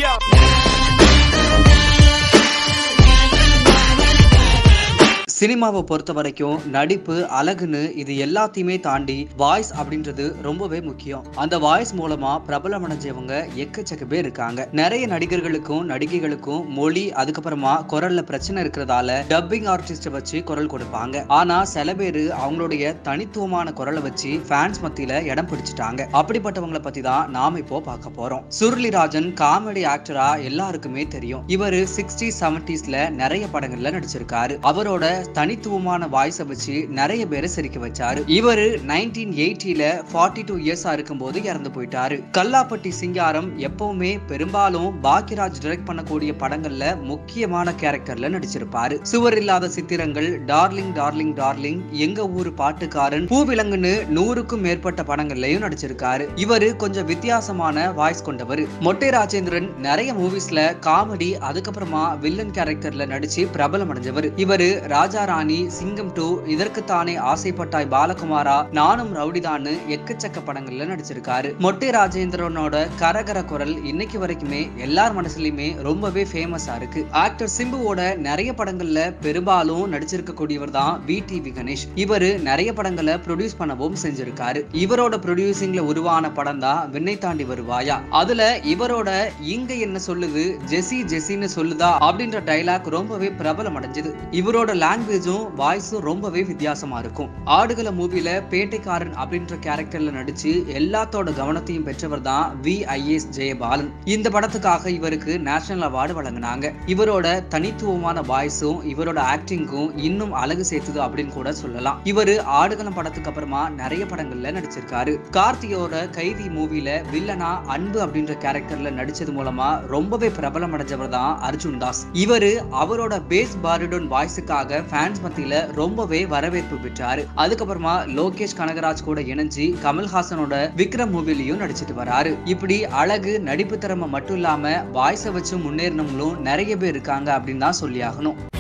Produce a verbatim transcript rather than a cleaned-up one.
சினிமாவை பொறுத்த வரைக்கும் நடிப்பு அழகுன்னு இது எல்லாத்தையுமே தாண்டி வாய்ஸ் அப்படின்றது ரொம்பவே முக்கியம். அந்த வாய்ஸ் மூலமா பிரபலம் அடைஞ்சவங்க எக்கச்சக்க பேர் இருக்காங்க. நிறைய நடிகர்களுக்கும் நடிகைகளுக்கும் மொழி அதுக்கப்புறமா குரல்ல பிரச்சனை இருக்கிறதால டப்பிங் ஆர்டிஸ்ட வச்சு குரல் கொடுப்பாங்க. ஆனா சில பேரு அவங்களுடைய தனித்துவமான குரலை வச்சு ஃபேன்ஸ் மத்தியில இடம் பிடிச்சிட்டாங்க. அப்படிப்பட்டவங்களை பத்தி தான் நாம இப்போ பார்க்க போறோம். சுருளிராஜன் காமெடி ஆக்டரா எல்லாருக்குமே தெரியும். இவரு சிக்ஸ்டி செவன்டிஸ்ல நிறைய படங்கள்ல நடிச்சிருக்காரு. அவரோட தனித்துவமான வாய்ஸை வச்சு நிறைய பேரை சிரிக்க வச்சாரு. இவரு நைன்டீன் எயிட்டில ஃபார்ட்டி டூ இயர்ஸா இருக்கும் போது இறந்து போயிட்டாரு. கல்லாப்பட்டி சிங்காரம் எப்பவுமே பெரும்பாலும் பாக்கியராஜ் டைரக்ட் பண்ணக்கூடிய படங்கள்ல முக்கியமான கேரக்டர்ல நடிச்சிருப்பாரு. சுவர் இல்லாத சித்திரங்கள், டார்லிங் டார்லிங் டார்லிங், எங்க ஊரு பாட்டுக்காரன், பூவிலங்குன்னு நூறுக்கும் மேற்பட்ட படங்கள்லயும் நடிச்சிருக்காரு. இவரு கொஞ்சம் வித்தியாசமான வாய்ஸ் கொண்டவர். மொட்டை ராஜேந்திரன் நிறைய மூவிஸ்ல காமெடி அதுக்கப்புறமா வில்லன் கேரக்டர்ல நடிச்சு பிரபலம் அடைஞ்சவர். இவரு ராஜா ராணி, சிங்கம் டூ, இதற்குத்தானே ஆசைப்பட்டாய் பாலகுமாரா, நானும் ரவுடிதான்னு எக்கச்சக்க படங்கள்ல நடிச்சிருக்காரு. மொட்டை ராஜேந்திரனோட கரகர குரல் இன்னைக்கு வரைக்குமே எல்லார் மனசுலயுமே ரொம்பவே ஃபேமஸா இருக்கு. ஆக்டர் சிம்புவோட நிறைய படங்கள்ல பெரும்பாலும் நடிச்சிருக்க கூடியவர் தான் வி டி வி கணேஷ். இவரு நிறைய படங்களை ப்ரொடியூஸ் பண்ணவும் செஞ்சிருக்காரு. இவரோட ப்ரொடியூசிங்ல உருவான படம் தான் விண்ணை தாண்டி வருவாயா. அதுல இவரோட இங்க என்ன சொல்லுது, ஜெசி ஜெசின்னு சொல்லுதா அப்படின்ற டைலாக் ரொம்பவே பிரபலம் அடைஞ்சது. இவரோட லாங்குவேஜும் வாய்ஸும் ரொம்பவே வித்தியாசமா இருக்கும். ஆடுகள மூவில பேட்டைக்காரன் அப்படின்ற கேரக்டர்ல நடிச்சு எல்லாத்தோட கவனத்தையும் பெற்றவர் தான் வி ஐ எஸ் ஜெயபாலன். இந்த படத்துக்காக இவருக்கு நேஷனல் அவார்டு வழங்கினாங்க. இவரோட தனித்துவமான வாய்ஸும் இவரோட ஆக்டிங்கும் இன்னும் அழகு சேர்த்தது அப்படின்னு கூட சொல்லலாம். இவரு ஆடுகளம் படத்துக்கு அப்புறமா நிறைய படங்கள்ல நடிச்சிருக்காரு. கார்த்தியோட கைதி மூவில வில்லனா அன்பு அப்படின்ற கேரக்டர்ல நடிச்சது மூலமா ரொம்பவே பிரபலம் அடைஞ்சவர் தான் அர்ஜுன் தாஸ். இவரு அவரோட பேஸ் பாரிடோன் வாய்ஸுக்காக ஃபேன்ஸ் மத்தியில ரொம்பவே வரவேற்பு பெற்றாரு. அதுக்கப்புறமா லோகேஷ் கனகராஜ் கூட இணைஞ்சு கமல்ஹாசனோட விக்ரம் மூவிலையும் நடிச்சிட்டு வராரு. இப்படி அழகு நடிப்பு திறமை மட்டும் இல்லாம வாய்ஸை வச்சு முன்னேறினவங்களும் நிறைய பேர் இருக்காங்க அப்படின்னு தான் சொல்லி ஆகணும்.